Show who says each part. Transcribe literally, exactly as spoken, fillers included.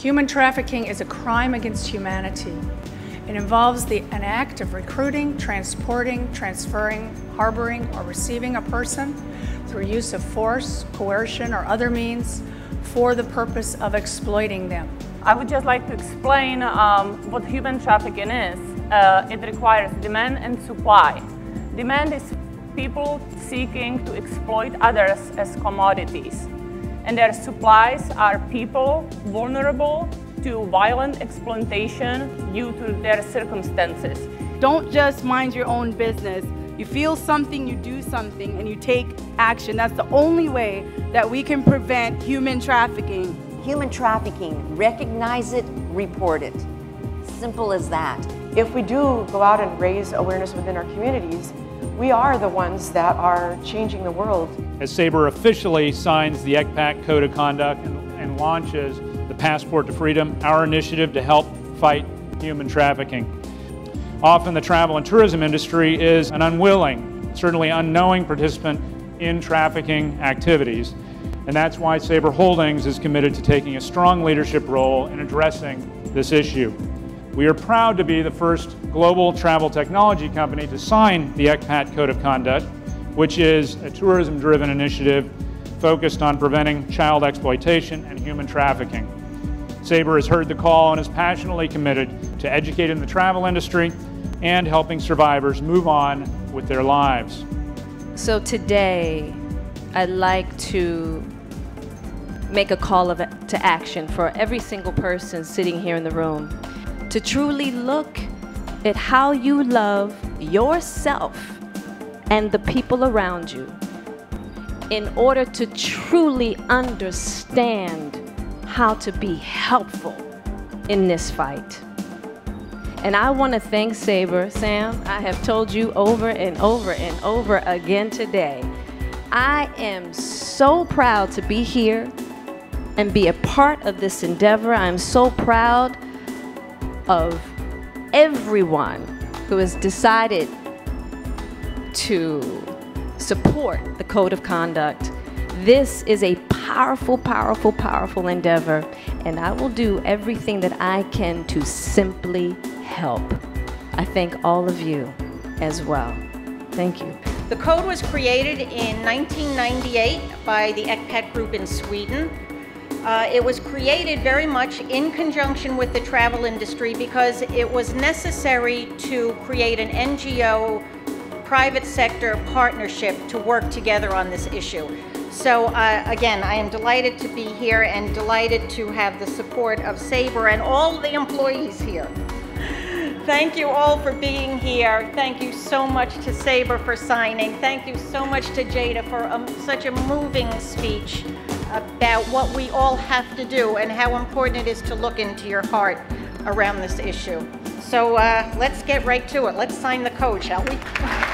Speaker 1: Human trafficking is a crime against humanity. It involves the, an act of recruiting, transporting, transferring, harboring, or receiving a person through use of force, coercion, or other means for the purpose of exploiting them.
Speaker 2: I would just like to explain um, what human trafficking is. Uh, it requires demand and supply. Demand is people seeking to exploit others as commodities. And their supplies are people vulnerable to violent exploitation due to their circumstances.
Speaker 3: Don't just mind your own business. You feel something, you do something, and you take action. That's the only way that we can prevent human trafficking.
Speaker 4: Human trafficking, recognize it, report it. Simple as that.
Speaker 5: If we do go out and raise awareness within our communities, we are the ones that are changing the world.
Speaker 6: As SABRE officially signs the E C P A C Code of Conduct and, and launches the Passport to Freedom, our initiative to help fight human trafficking. Often the travel and tourism industry is an unwilling, certainly unknowing participant in trafficking activities. And that's why SABRE Holdings is committed to taking a strong leadership role in addressing this issue. We are proud to be the first global travel technology company to sign the E C P A C Code of Conduct, which is a tourism-driven initiative focused on preventing child exploitation and human trafficking. SABRE has heard the call and is passionately committed to educating the travel industry and helping survivors move on with their lives.
Speaker 7: So today, I'd like to make a call of, to action for every single person sitting here in the room to truly look at how you love yourself and the people around you in order to truly understand how to be helpful in this fight. And I want to thank SABRE. Sam, I have told you over and over and over again today, I am so proud to be here and be a part of this endeavor. I'm so proud of everyone who has decided to support the Code of Conduct. This is a powerful, powerful, powerful endeavor, and I will do everything that I can to simply help. I thank all of you as well. Thank you.
Speaker 8: The code was created in nineteen ninety-eight by the E C P A C Group in Sweden. Uh, it was created very much in conjunction with the travel industry because it was necessary to create an N G O private sector partnership to work together on this issue. So uh, again, I am delighted to be here and delighted to have the support of SABRE and all the employees here. Thank you all for being here. Thank you so much to SABRE for signing. Thank you so much to Jada for um, such a moving speech about what we all have to do and how important it is to look into your heart around this issue. So uh, let's get right to it. Let's sign the code, shall we?